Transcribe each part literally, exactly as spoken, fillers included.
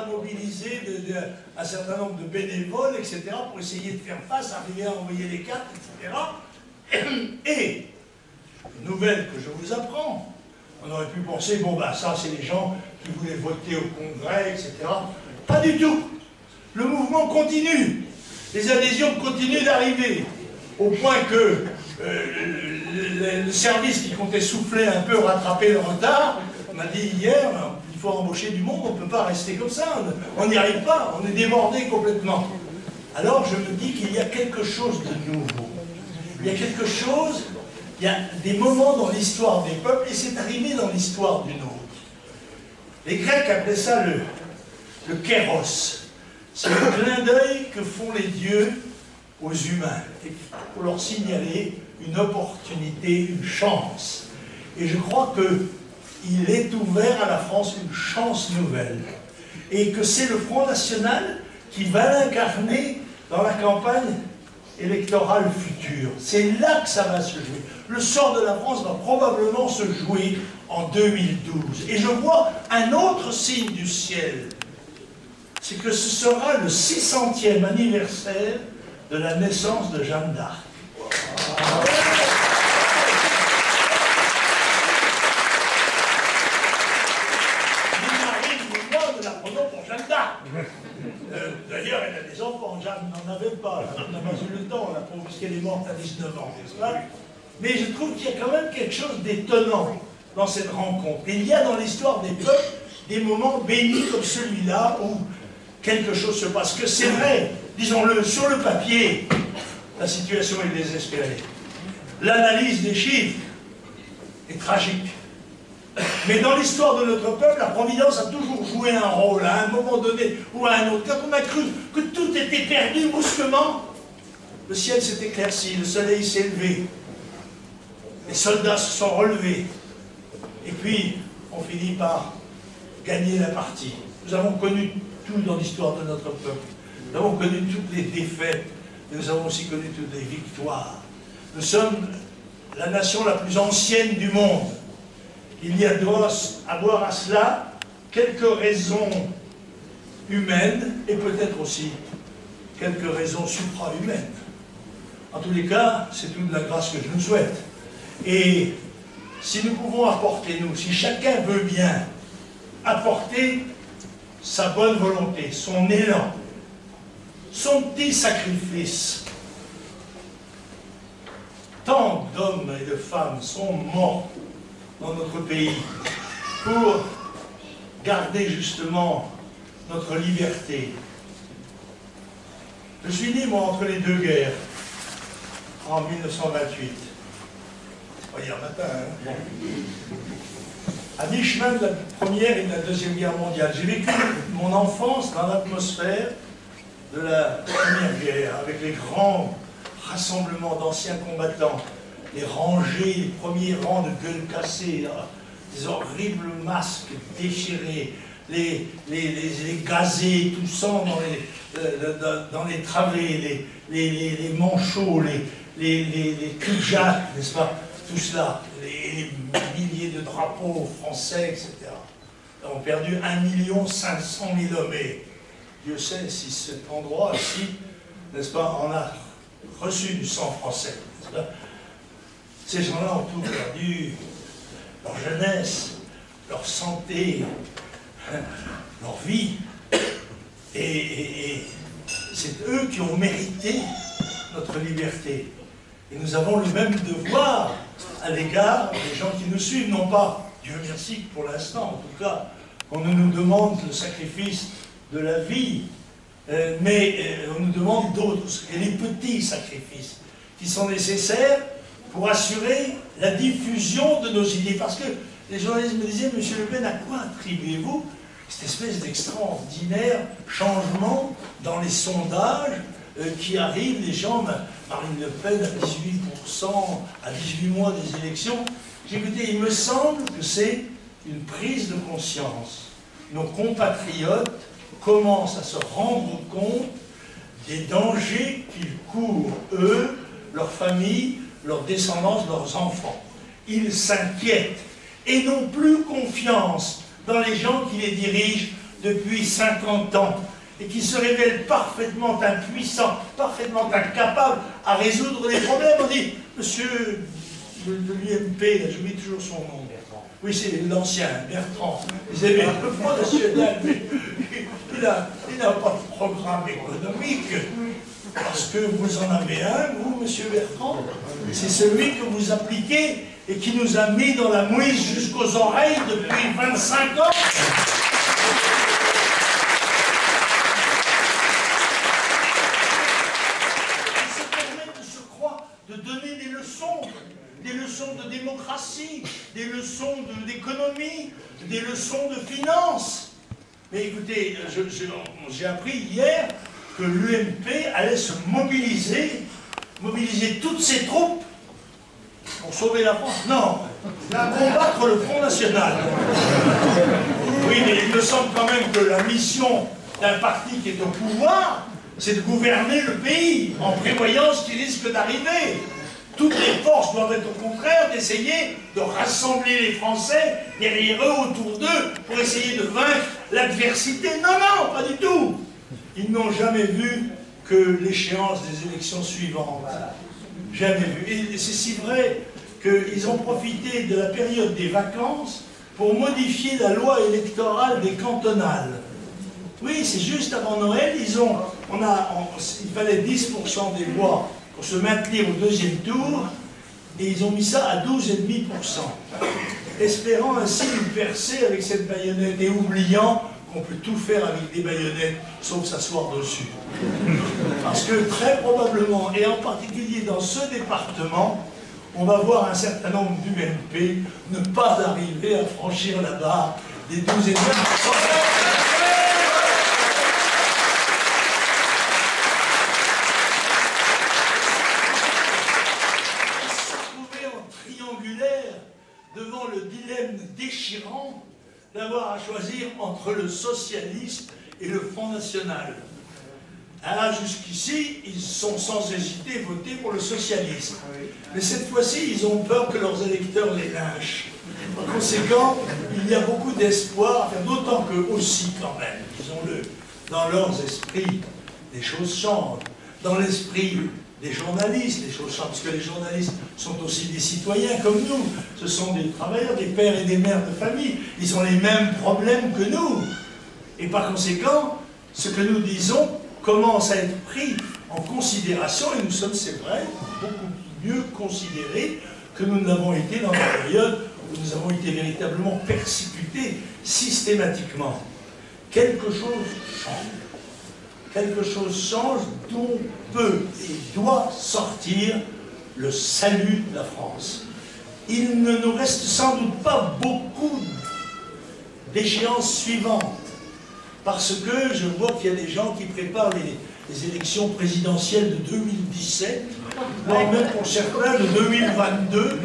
a mobilisé de, de, un certain nombre de bénévoles, et cetera, pour essayer de faire face, arriver à envoyer les cartes, et cetera. Et, nouvelle que je vous apprends, on aurait pu penser, bon, ben ça, c'est les gens qui voulaient voter au Congrès, et cetera. Pas du tout. Le mouvement continue. Les adhésions continuent d'arriver. Au point que euh, le, le service qui comptait souffler un peu, rattraper le retard, m'a dit hier, il faut embaucher du monde, on ne peut pas rester comme ça, on n'y arrive pas, on est débordé complètement. Alors je me dis qu'il y a quelque chose de nouveau. Il y a quelque chose, il y a des moments dans l'histoire des peuples, et c'est arrivé dans l'histoire du nôtre. Les Grecs appelaient ça le, le kéros. C'est le clin d'œil que font les dieux aux humains, et pour leur signaler une opportunité, une chance. Et je crois que il est ouvert à la France une chance nouvelle. Et que c'est le Front National qui va l'incarner dans la campagne électorale future. C'est là que ça va se jouer. Le sort de la France va probablement se jouer en deux mille douze. Et je vois un autre signe du ciel. C'est que ce sera le six centième anniversaire de la naissance de Jeanne d'Arc. Euh, D'ailleurs, elle a des enfants, Jeanne n'en avait pas, elle n'a pas eu le temps, la pauvre, puisqu'elle est morte à dix-neuf ans, n'est-ce pas? Mais je trouve qu'il y a quand même quelque chose d'étonnant dans cette rencontre. Et il y a dans l'histoire des peuples des moments bénis comme celui-là où quelque chose se passe. Que c'est vrai, disons-le, sur le papier, la situation est désespérée. L'analyse des chiffres est tragique. Mais dans l'histoire de notre peuple, la Providence a toujours joué un rôle, à un moment donné ou à un autre. Quand on a cru que tout était perdu brusquement, le ciel s'est éclairci, le soleil s'est levé, les soldats se sont relevés, et puis on finit par gagner la partie. Nous avons connu tout dans l'histoire de notre peuple. Nous avons connu toutes les défaites, mais nous avons aussi connu toutes les victoires. Nous sommes la nation la plus ancienne du monde. Il y a doit avoir à cela quelques raisons humaines et peut-être aussi quelques raisons supra-humaines. En tous les cas, c'est toute la grâce que je nous souhaite. Et si nous pouvons apporter, nous, si chacun veut bien apporter sa bonne volonté, son élan, son petit sacrifice, tant d'hommes et de femmes sont morts dans notre pays pour garder justement notre liberté. Je suis né, moi, entre les deux guerres, en mille neuf cent vingt-huit. C'est pas hier matin, hein? À mi-chemin de la Première et de la Deuxième Guerre mondiale. J'ai vécu mon enfance dans l'atmosphère de la Première Guerre, avec les grands rassemblements d'anciens combattants, les rangées, les premiers rangs de gueules cassées, des horribles masques déchirés, les, les, les, les gazés toussant dans les, euh, dans les travées, les, les, les, les manchots, les, les, les, les culs-de-jatte, n'est-ce pas? Tout cela, les, les milliers de drapeaux français, et cetera. Nous avons perdu un million cinq cent mille hommes. Et Dieu sait si cet endroit-ci, n'est-ce pas, en a reçu du sang français, n'est-ce pas? Ces gens-là ont tout perdu, leur jeunesse, leur santé, leur vie. Et, et, et c'est eux qui ont mérité notre liberté. Et nous avons le même devoir à l'égard des gens qui nous suivent, non pas, Dieu merci pour l'instant, en tout cas, qu'on ne nous demande le sacrifice de la vie, euh, mais euh, on nous demande d'autres, et les petits sacrifices qui sont nécessaires pour assurer la diffusion de nos idées. Parce que les journalistes me disaient, Monsieur Le Pen, à quoi attribuez-vous cette espèce d'extraordinaire changement dans les sondages euh, qui arrivent, les gens, Marine Le Pen à dix-huit pour cent, à dix-huit mois des élections. J'ai écouté, il me semble que c'est une prise de conscience. Nos compatriotes commencent à se rendre compte des dangers qu'ils courent, eux, leurs familles, leurs descendants, leurs enfants. Ils s'inquiètent et n'ont plus confiance dans les gens qui les dirigent depuis cinquante ans et qui se révèle parfaitement impuissant, parfaitement incapable à résoudre les problèmes. On dit, monsieur de, de l'U M P, j'oublie toujours son nom. Oui, c'est l'ancien, Bertrand. Vous avez le Front National, mais il n'a pas de programme économique. Parce que vous en avez un, vous, monsieur Bertrand. C'est celui que vous appliquez et qui nous a mis dans la mouise jusqu'aux oreilles depuis vingt-cinq ans. Il se permet de se croire, de donner des leçons. Des leçons de démocratie, des leçons d'économie, des leçons de finance. Mais écoutez, j'ai appris hier que l'U M P allait se mobiliser, mobiliser toutes ses troupes pour sauver la France. Non, combattre le Front National. Oui, mais il me semble quand même que la mission d'un parti qui est au pouvoir, c'est de gouverner le pays en prévoyant ce qui risque d'arriver. Toutes les forces doivent être au contraire d'essayer de rassembler les Français derrière eux, autour d'eux, pour essayer de vaincre l'adversité. Non, non, pas du tout. Ils n'ont jamais vu que l'échéance des élections suivantes. Jamais vu. Et c'est si vrai qu'ils ont profité de la période des vacances pour modifier la loi électorale des cantonales. Oui, c'est juste avant Noël, ils ont, on a, on, il fallait dix pour cent des voix pour se maintenir au deuxième tour, et ils ont mis ça à douze virgule cinq pour cent, espérant ainsi une percée avec cette baïonnette, et oubliant qu'on peut tout faire avec des baïonnettes, sauf s'asseoir dessus. Parce que très probablement, et en particulier dans ce département, on va voir un certain nombre d'U M P ne pas arriver à franchir la barre des douze virgule cinq pour cent. Devant le dilemme déchirant d'avoir à choisir entre le socialiste et le Front National. Alors jusqu'ici, ils sont sans hésiter votés pour le socialisme. Mais cette fois-ci, ils ont peur que leurs électeurs les lynchent. Par conséquent, il y a beaucoup d'espoir, d'autant que aussi quand même, disons-le, dans leurs esprits, des choses changent. Dans l'esprit des journalistes, les choses changent, parce que les journalistes sont aussi des citoyens comme nous. Ce sont des travailleurs, des pères et des mères de famille. Ils ont les mêmes problèmes que nous. Et par conséquent, ce que nous disons commence à être pris en considération, et nous sommes, c'est vrai, beaucoup mieux considérés que nous ne l'avons été dans la période où nous avons été véritablement persécutés systématiquement. Quelque chose change. Quelque chose change dont peut et doit sortir le salut de la France. Il ne nous reste sans doute pas beaucoup d'échéances suivantes, parce que je vois qu'il y a des gens qui préparent les, les élections présidentielles de deux mille dix-sept, voire même pour certains de deux mille vingt-deux.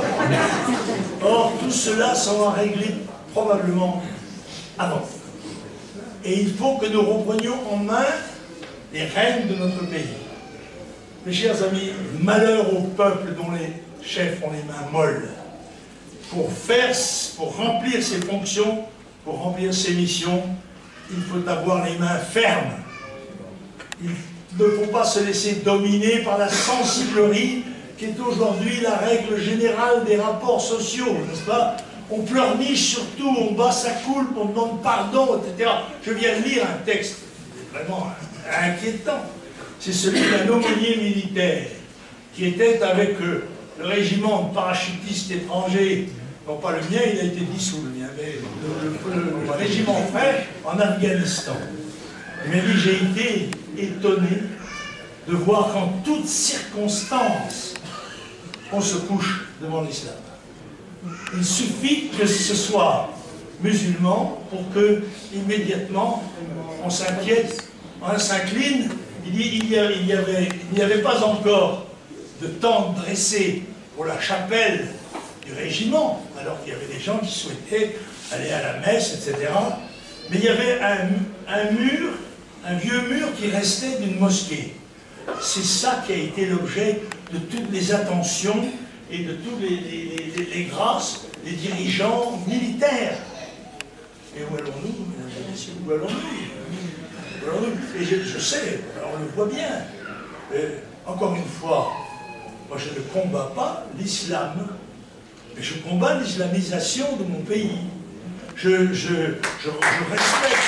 Or, tout cela sera réglé probablement avant. Et il faut que nous reprenions en main les rênes de notre pays. Mes chers amis, malheur au peuple dont les chefs ont les mains molles. Pour faire, pour remplir ses fonctions, pour remplir ses missions, il faut avoir les mains fermes. Il ne faut pas se laisser dominer par la sensiblerie qui est aujourd'hui la règle générale des rapports sociaux, n'est-ce pas? On pleurniche surtout, on bat sa coulpe, on demande pardon, et cetera. Je viens de lire un texte vraiment inquiétant. C'est celui d'un aumônier militaire qui était avec euh, le régiment de parachutistes étrangers, non pas le mien, il a été dissous, le mien, mais le, le, le, le régiment frère en Afghanistan. Il m'a dit, j'ai été étonné de voir qu'en toutes circonstances, on se couche devant l'islam. Il suffit que ce soit musulman pour que, immédiatement, on s'inquiète, on s'incline. Il dit il n'y avait, il n'y avait pas encore de tente dressée pour la chapelle du régiment, alors qu'il y avait des gens qui souhaitaient aller à la messe, et cetera. Mais il y avait un, un mur, un vieux mur qui restait d'une mosquée. C'est ça qui a été l'objet de toutes les attentions et de toutes les, les, les, les grâces des dirigeants militaires. Et où allons-nous, mesdames et messieurs? Où allons-nous? Où allons-nous? Et je, je sais, on le voit bien. Euh, encore une fois, moi je ne combats pas l'islam, mais je combats l'islamisation de mon pays. Je, je, je, je respecte.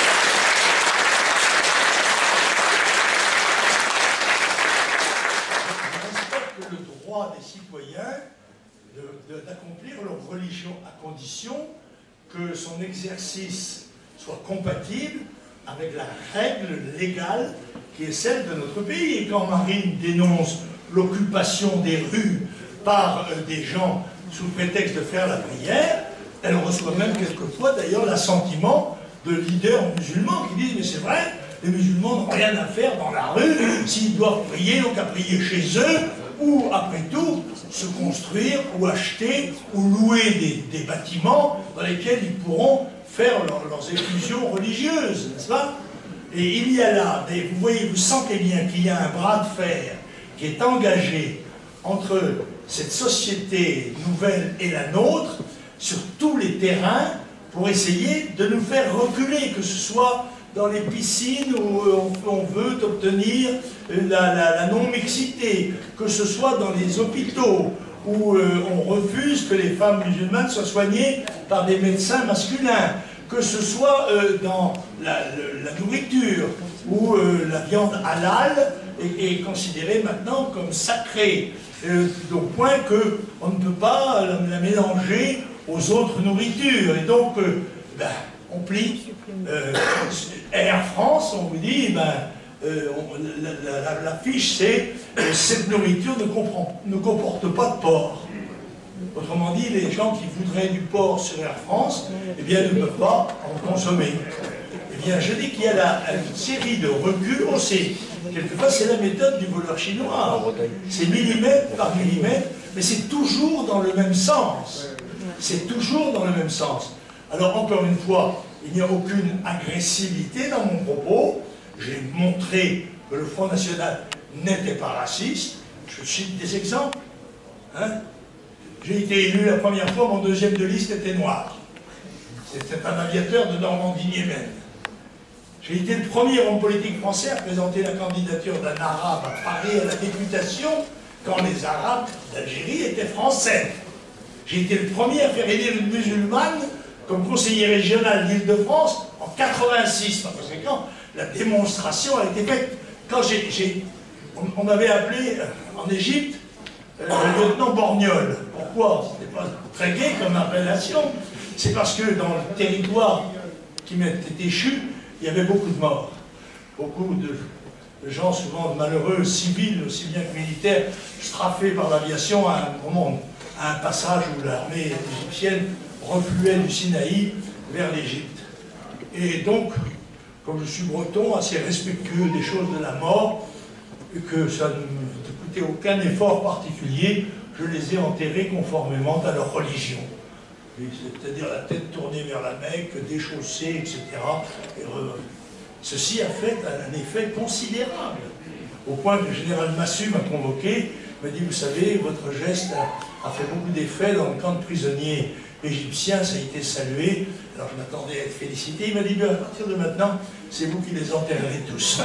Je respecte le droit des citoyens d'accomplir leur religion à condition que son exercice soit compatible avec la règle légale qui est celle de notre pays. Et quand Marine dénonce l'occupation des rues par euh, des gens sous prétexte de faire la prière, elle reçoit même quelquefois d'ailleurs l'assentiment de leaders musulmans qui disent « mais c'est vrai, les musulmans n'ont rien à faire dans la rue, s'ils doivent prier, donc à prier chez eux, ou après tout, se construire ou acheter ou louer des, des bâtiments dans lesquels ils pourront faire leur, leurs effusions religieuses, n'est-ce pas? Et il y a là, des, vous voyez, vous sentez bien qu'il y a un bras de fer qui est engagé entre cette société nouvelle et la nôtre sur tous les terrains pour essayer de nous faire reculer, que ce soit dans les piscines où on veut obtenir la, la, la non-mixité, que ce soit dans les hôpitaux où euh, on refuse que les femmes musulmanes soient soignées par des médecins masculins, que ce soit euh, dans la, la, la nourriture où euh, la viande halal est, est considérée maintenant comme sacrée, euh, au point qu'on ne peut pas la, la mélanger aux autres nourritures. Et donc, euh, ben, on plie. Euh, Air France, on vous dit, ben, euh, on, la, la, la, la fiche c'est euh, cette nourriture ne, comprend, ne comporte pas de porc. Autrement dit, les gens qui voudraient du porc sur Air France, eh bien, ne peuvent pas en consommer. Eh bien, je dis qu'il y a la, une série de reculs aussi. Quelquefois, c'est la méthode du voleur chinois. C'est millimètre par millimètre, mais c'est toujours dans le même sens. C'est toujours dans le même sens. Alors, encore une fois, il n'y a aucune agressivité dans mon propos. J'ai montré que le Front National n'était pas raciste. Je cite des exemples. Hein? J'ai été élu la première fois, mon deuxième de liste était noir. C'était un aviateur de Normandie-Niemen. J'ai été le premier homme politique français à présenter la candidature d'un arabe à Paris à la députation quand les arabes d'Algérie étaient français. J'ai été le premier à faire élire une musulmane comme conseiller régional d'Île-de-France en quatre-vingt-six. Par conséquent, la démonstration a été faite. Quand j'ai, on, on m'avait appelé euh, en Égypte euh, le lieutenant Borgnol. Pourquoi? C'était pas très gai comme appellation. C'est parce que dans le territoire qui m'était échu, il y avait beaucoup de morts. Beaucoup de, de gens, souvent malheureux, civils aussi bien que militaires, strafés par l'aviation à un moment, à un passage où l'armée égyptienne refluait du Sinaï vers l'Égypte. Et donc, comme je suis breton, assez respectueux des choses de la mort, et que ça ne me coûtait aucun effort particulier, je les ai enterrés conformément à leur religion. C'est-à-dire la tête tournée vers la Mecque, déchaussée, et cetera. Et, euh, ceci a fait un effet considérable, au point que le général Massu m'a convoqué, m'a dit, vous savez, votre geste a, a fait beaucoup d'effet dans le camp de prisonniers égyptiens, ça a été salué. Alors je m'attendais à être félicité. Il m'a dit, à partir de maintenant, c'est vous qui les enterrez tous.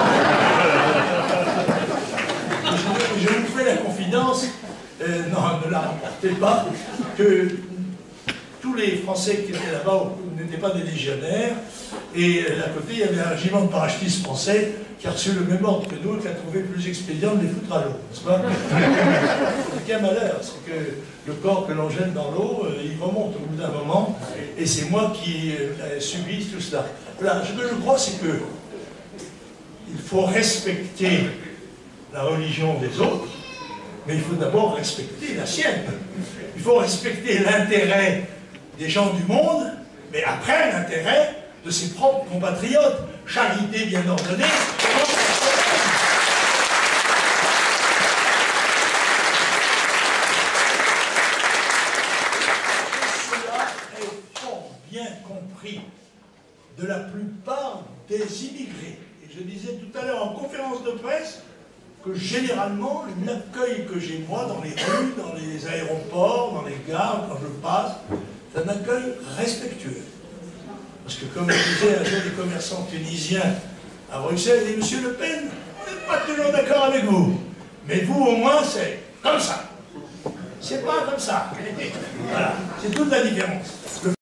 je, je vous fais la confidence, euh, non, ne la remportez pas, que tous les Français qui étaient là-bas n'étaient pas des légionnaires, et à côté, il y avait un régiment de parachutistes français qui a reçu le même ordre que nous et qui a trouvé plus expédient de les foutre à l'eau, n'est-ce pas? C'est qu'un malheur, c'est que le corps que l'on jette dans l'eau, euh, il remonte au bout d'un moment, et c'est moi qui euh, subis tout cela. Voilà, ce que je crois, c'est que il faut respecter la religion des autres, mais il faut d'abord respecter la sienne. Il faut respecter l'intérêt des gens du monde, mais après l'intérêt de ses propres compatriotes. Charité bien ordonnée. Cela est fort bien compris de la plupart des immigrés. Et je disais tout à l'heure en conférence de presse que généralement, l'accueil que j'ai moi dans les rues, dans les aéroports, dans les gares, quand je passe, c'est un accueil respectueux. Parce que comme disaient un jour des commerçants tunisiens à Bruxelles, et Monsieur Le Pen, on n'est pas toujours d'accord avec vous. Mais vous, au moins, c'est comme ça. C'est pas comme ça. Voilà, c'est toute la différence. Le